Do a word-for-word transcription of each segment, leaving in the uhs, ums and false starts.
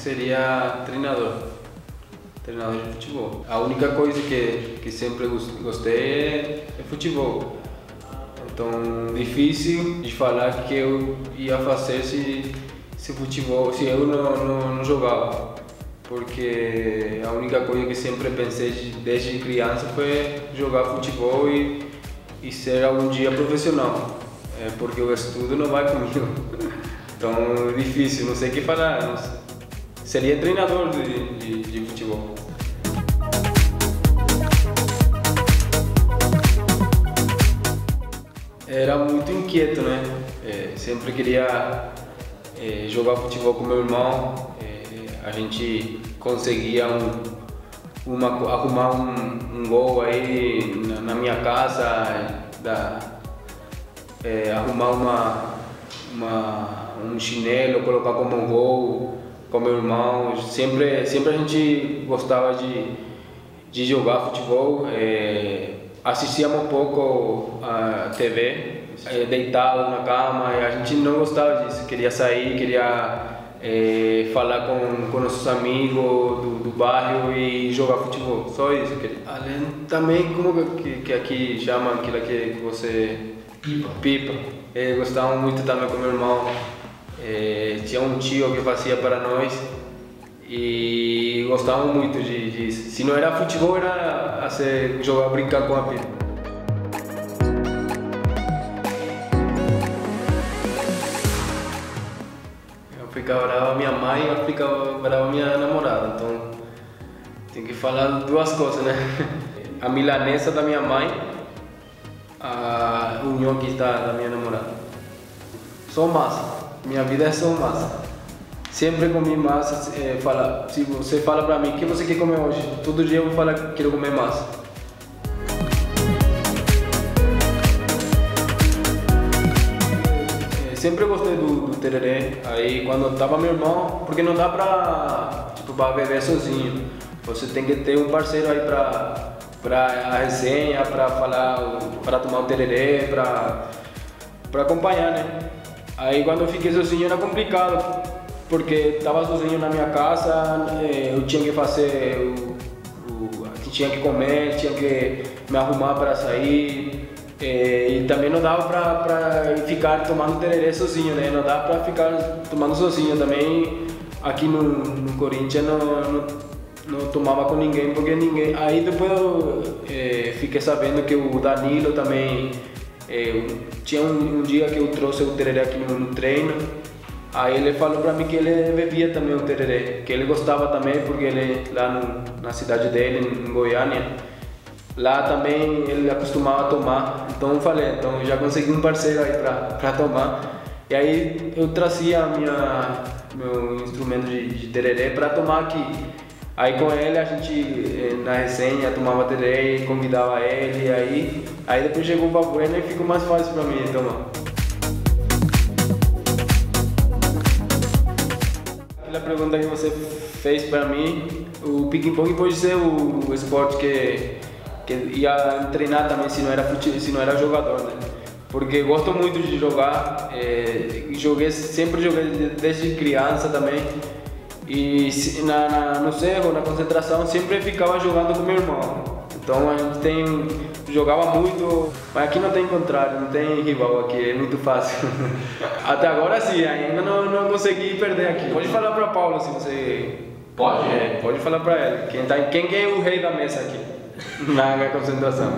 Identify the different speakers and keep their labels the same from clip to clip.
Speaker 1: seria treinador, treinador de futebol. A única coisa que, que sempre gostei é, é futebol. Então, difícil de falar que eu ia fazer se, se futebol, se eu não, não, não jogava. Porque a única coisa que sempre pensei desde criança foi jogar futebol e, e ser algum dia profissional. É porque o estudo não vai comigo. Então, difícil, não sei o que falar. Seria treinador de, de, de futebol. Era muito inquieto, né? É, sempre queria é, jogar futebol com meu irmão. É, a gente conseguia um, uma, arrumar um, um gol aí na, na minha casa, da, é, arrumar uma, uma, um chinelo, colocar como um gol com meu irmão. Sempre, sempre a gente gostava de, de jogar futebol. É, assistíamos um pouco a T V, é, deitado na cama, e a gente não gostava disso, queria sair, queria é, falar com, com nossos amigos do, do bairro e jogar futebol, só isso. Além também, como que, que aqui chama aquilo que, que você...
Speaker 2: Pipa.
Speaker 1: Pipa. É, gostava muito também com meu irmão. É, tinha um tio que fazia para nós e gostava muito de, de se não era futebol, era assim, jogar, brincar com a pipa. Eu ficava brava minha mãe e eu ficava brava minha namorada, então tem que falar duas coisas, né? A milanesa da minha mãe, a união que está da minha namorada. Só massa. Minha vida é só massa. Sempre comi massa. É, fala, se você fala pra mim o que você quer comer hoje, todo dia eu vou falar que quero comer massa. É, sempre gostei do, do tereré. Aí quando tava meu irmão, porque não dá pra, tipo, pra beber sozinho. Você tem que ter um parceiro aí pra, pra a resenha, pra falar, pra tomar o tereré, pra, pra acompanhar, né? Aí quando eu fiquei sozinho era complicado, porque estava sozinho na minha casa, eu tinha que fazer o, o tinha que comer, tinha que me arrumar para sair, e também não dava para ficar tomando tereré sozinho, né? Não dava para ficar tomando sozinho também. Aqui no, no Corinthians não, não, não tomava com ninguém, porque ninguém. Aí depois eu é, fiquei sabendo que o Danilo também. É, tinha um, um dia que eu trouxe o tereré aqui no, no treino, aí ele falou pra mim que ele bebia também o tereré, que ele gostava também, porque ele lá no, na cidade dele, em Goiânia, lá também ele acostumava a tomar. Então eu falei, então eu já consegui um parceiro aí pra, pra tomar. E aí eu trazia a minha, meu instrumento de, de tereré pra tomar aqui. Aí com ele a gente, na resenha, tomava tereré e convidava ele, aí, aí depois chegou o Babuena e ficou mais fácil pra mim tomar. Aquela pergunta que você fez pra mim, o ping-pong pode ser o, o esporte que, que ia treinar também se não era, se não era jogador, né? Porque gosto muito de jogar, é, joguei, sempre joguei desde criança também. E na, na, no cerro, na concentração, sempre ficava jogando com meu irmão. Então a gente tem, jogava muito, mas aqui não tem contrário, não tem rival aqui, é muito fácil. Até agora sim, ainda não, não consegui perder aqui. Pode falar para Paula se você...
Speaker 2: Pode?
Speaker 1: É, pode falar para ela, quem, tá, quem é o rei da mesa aqui, na concentração.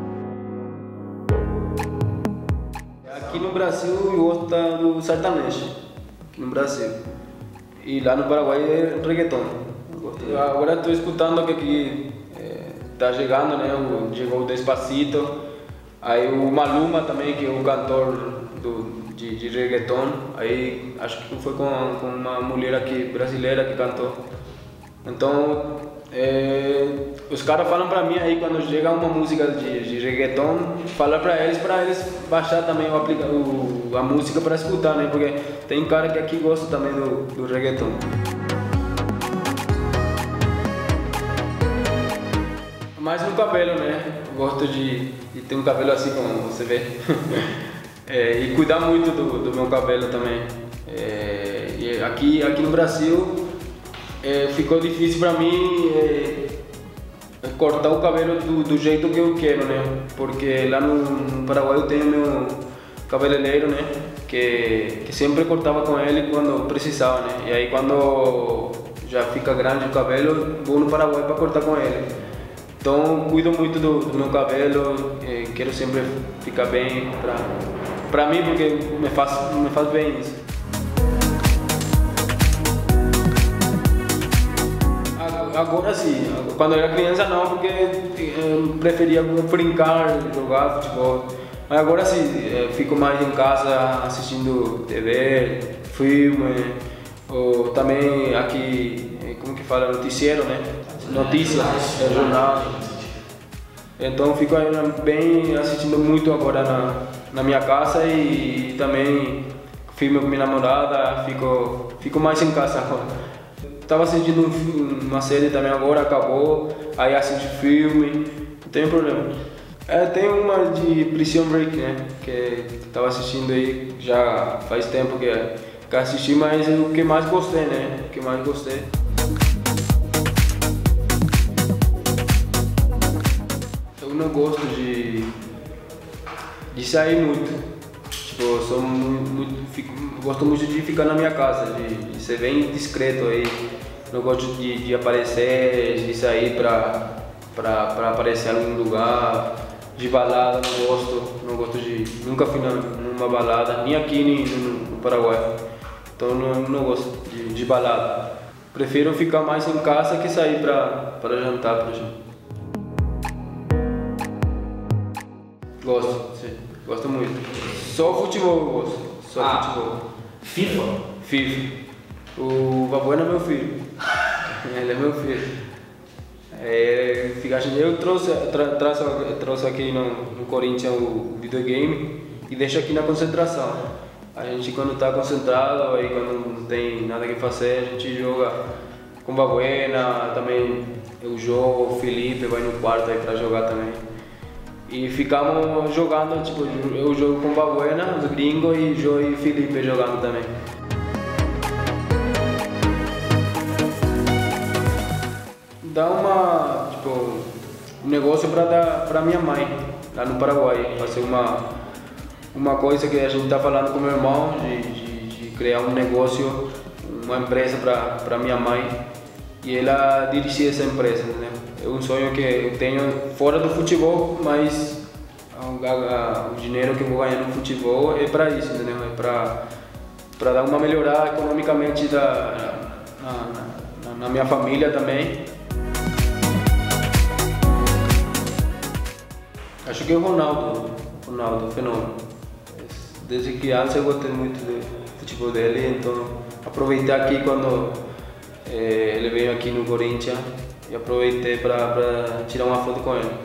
Speaker 1: Aqui no Brasil eu gosto do sertanejo, aqui no Brasil. E lá no Paraguai é reggaeton. Agora estou escutando que aqui está é, chegando, né? O, chegou o Despacito. Aí o Maluma também, que é o cantor do, de, de reggaeton. Aí acho que foi com, com uma mulher aqui brasileira que cantou. Então é, os caras falam pra mim aí quando chega uma música de, de reggaeton, fala pra eles, pra eles baixar também o, aplica, o, a música pra escutar, né? Porque tem cara que aqui gosta também do, do reggaeton. Mais no cabelo, né? Eu gosto de, de ter um cabelo assim como você vê. É, e cuidar muito do, do meu cabelo também. É, e aqui, aqui no Brasil é, ficou difícil para mim é, cortar o cabelo do, do jeito que eu quero, né? Porque lá no Paraguai eu tenho meu cabeleireiro, né? Que, que sempre cortava com ele quando precisava, né? E aí quando já fica grande o cabelo, vou no Paraguai para cortar com ele. Então cuido muito do, do meu cabelo, eh, quero sempre ficar bem pra, pra mim, porque me faz, me faz bem isso. Agora sim, quando eu era criança não, porque eu preferia brincar, jogar futebol. Mas agora sim, eu fico mais em casa assistindo T V, filme, ou também aqui, como que fala, noticiero, né? Notícias, é, jornal. Então fico bem assistindo muito agora na, na minha casa e, e também filme com minha namorada, fico, fico mais em casa agora. Estava assistindo um, uma série também agora, acabou, aí assisto filme, não tem problema. É, tem uma de Prison Break, né, que estava assistindo aí, já faz tempo que, que assisti, mas o que mais gostei, né, o que mais gostei. Eu não gosto de, de sair muito, tipo, eu sou muito, muito fico, gosto muito de ficar na minha casa, de, de ser bem discreto aí. Não gosto de, de aparecer, de sair pra, pra, pra aparecer em algum lugar, de balada, não gosto, não gosto de, nunca fui na, numa balada, nem aqui nem no, no Paraguai, então não, não gosto de, de balada. Prefiro ficar mais em casa que sair pra, pra jantar, por exemplo. Gosto, sim, gosto muito. Só futebol eu gosto, só ah, futebol.
Speaker 2: FIFA?
Speaker 1: FIFA. O Babuena é meu filho. Ele é meu filho. É, eu trouxe, tra, traço, trouxe aqui no, no Corinthians o videogame e deixo aqui na concentração. A gente quando está concentrado, aí quando não tem nada que fazer, a gente joga com o Babuena, também eu jogo, o Felipe vai no quarto aí para jogar também. E ficamos jogando, tipo, eu jogo com o Babuena, os gringos, e João e Felipe jogando também. Dá uma, tipo, um negócio para dar para minha mãe, lá no Paraguai, fazer uma, uma coisa que a gente está falando com meu irmão, de, de, de criar um negócio, uma empresa para minha mãe, e ela dirigir essa empresa, né? É um sonho que eu tenho fora do futebol, mas o, a, o dinheiro que eu vou ganhar no futebol é para isso, entendeu? É para para dar uma melhorada economicamente da, na, na, na minha família também. Acho que é o Ronaldo, Ronaldo, fenômeno. Desde criança eu gostei muito do futebol dele, então aproveitei aqui quando eh, ele veio aqui no Corinthians e aproveitei para tirar uma foto com ele.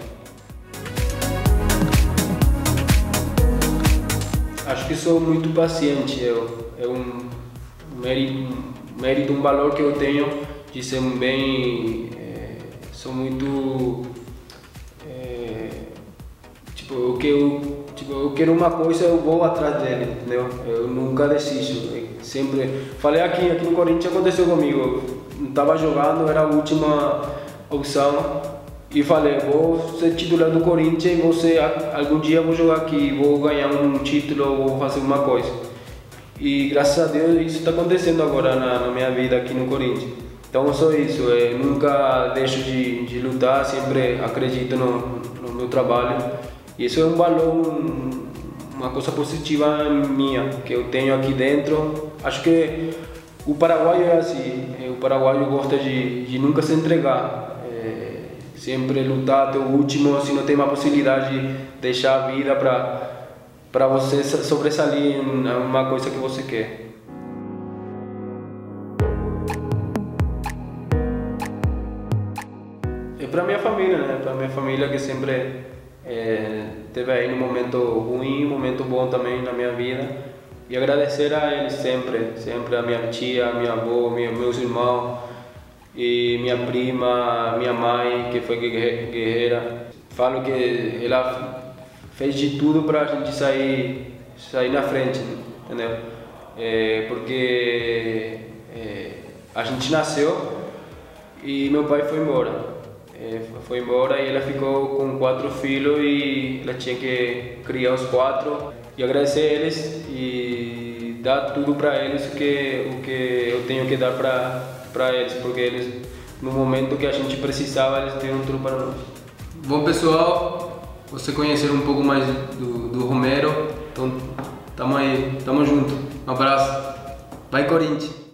Speaker 1: Acho que sou muito paciente, eu, é um mérito, um mérito, um valor que eu tenho de ser bem, é, sou muito, é, tipo, eu quero, tipo, eu quero uma coisa, eu vou atrás dele, entendeu? Eu nunca desisto, eu sempre, falei aqui, aqui no Corinthians aconteceu comigo, eu estava jogando, era a última opção, e falei, vou ser titular do Corinthians e vou ser, algum dia vou jogar aqui, vou ganhar um título, vou fazer uma coisa. E graças a Deus isso está acontecendo agora na, na minha vida aqui no Corinthians. Então só isso, eu nunca deixo de, de lutar, sempre acredito no, no meu trabalho. E isso é um valor, um, uma coisa positiva minha, que eu tenho aqui dentro. Acho que o paraguaio é assim, o paraguaio gosta de, de nunca se entregar. Sempre lutar até o último, se não tem uma possibilidade de deixar a vida para para você sobressair em uma coisa que você quer. É para minha família, né? Para minha família que sempre é, teve aí um momento ruim, um momento bom também na minha vida. E agradecer a eles sempre, sempre a minha tia, a minha avó, minha, meus irmãos. E minha prima, minha mãe, que foi guerreira, falo que ela fez de tudo para a gente sair, sair na frente, entendeu? É, porque é, a gente nasceu e meu pai foi embora. É, foi embora e ela ficou com quatro filhos e ela tinha que criar os quatro e agradecer a eles e dar tudo para eles o que, o que eu tenho que dar para eles, porque eles, no momento que a gente precisava, eles deram tudo para nós. Bom, pessoal, você conhecer um pouco mais do, do Romero, então tamo aí, tamo junto, um abraço, vai Corinthians!